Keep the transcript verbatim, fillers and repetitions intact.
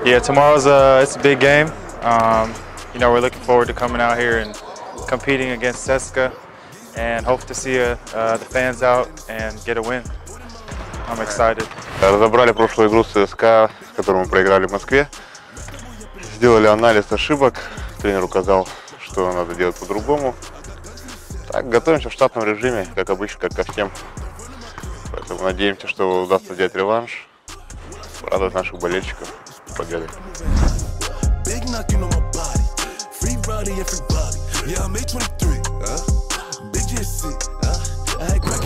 Yeah, tomorrow's a it's a big game. Um, you know, we're looking forward to coming out here and competing against Ceska, and hope to see uh, uh, the fans out and get a win. I'm excited. Разобрали прошлую игру с ЦСКА, которую мы проиграли в Москве. Сделали анализ ошибок. Тренер указал, что надо делать по-другому. Так, готовимся в штатном режиме, как обычно, как ко всем. Поэтому надеемся, что удастся взять реванш, порадовать наших болельщиков победой. Yeah, I'm eight twenty-three, huh? Big G S C, huh? I had